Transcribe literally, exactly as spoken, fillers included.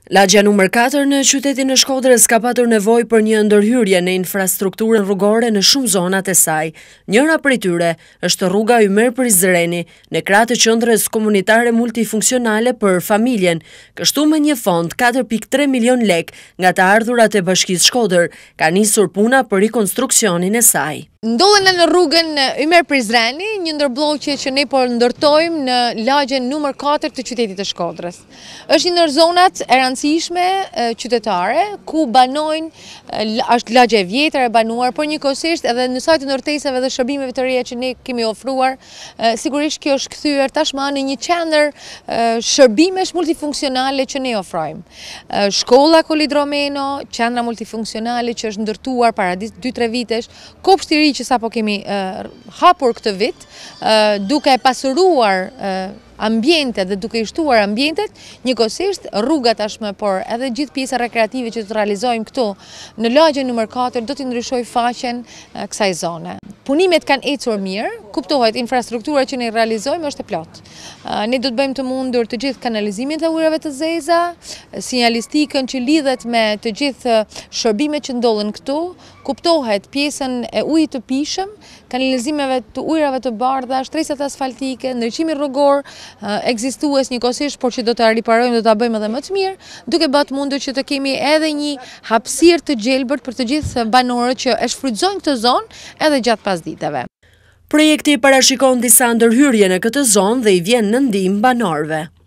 Lagja numër katër në qytetin e Shkodrës ka patur nevojë për një ndërhyrje në infrastrukturën rrugore në shumë zonat e saj. Njëra prej tyre është rruga Ymer Prizreni, në krah të qendrës komunitare multifunksionale për familjen, kështu me një fond katër pikë tre milion lek nga të ardhurat e Bashkisë Shkodër, ka nisur puna për rikonstruksionin e saj. Ndodhen në rrugën Ymer Prizreni, një ndërblloqe që ne po ndërtojmë në lagjen numër katër të qytetit të Shkodrës. Është një ndër zonat e rëndësishme qytetare ku banojnë, është lagje e vjetër e banuar, por njëkohësisht edhe në sa të ndërtesave dhe shërbimeve të reja që ne kemi ofruar, sigurisht kjo është kthyer tashmë në një qendër shërbimesh multifunksionale që ne ofrojmë. Shkolla Kolidromeno, qendra multifunksionale që është ndërtuar para dy tre vitesh, kopshti i ri që sapo kemi uh, hapur këtë vit, uh, duke pasuruar uh, ambientet dhe duke i shtuar ambientet, njëkohësisht rruga tashmë, por edhe gjithë pjesa rekreative që të realizojmë këtu në lagjen numër katër do të ndryshoj faqen uh, kësaj zone. Punimet kanë ecur mirë, kuptohet infrastruktura që ne realizojmë është e plot. Uh, ne do të bëjmë të mundur të gjithë kanalizimin të ujrave të zeza, sinjalistikën që lidhet me të gjithë shërbimet që ndodhen këtu, kuptohet pjesën e ujit të pishëm, kanalizimeve të ujrave të bardha, shtresat asfaltike, ndriçimi rrugor, ekzistues njëkohësisht, por që do ta riparojmë, do ta bëjmë edhe më të mirë, duke bërë mundur që të kemi edhe një hapësirë të gjelbërt për të gjithë banorët që e shfrytëzojnë këtë zonë edhe gjatë pasditeve. Projekti parashikon disa ndërhyrje në këtë zonë dhe i vjen në ndihmë banorëve.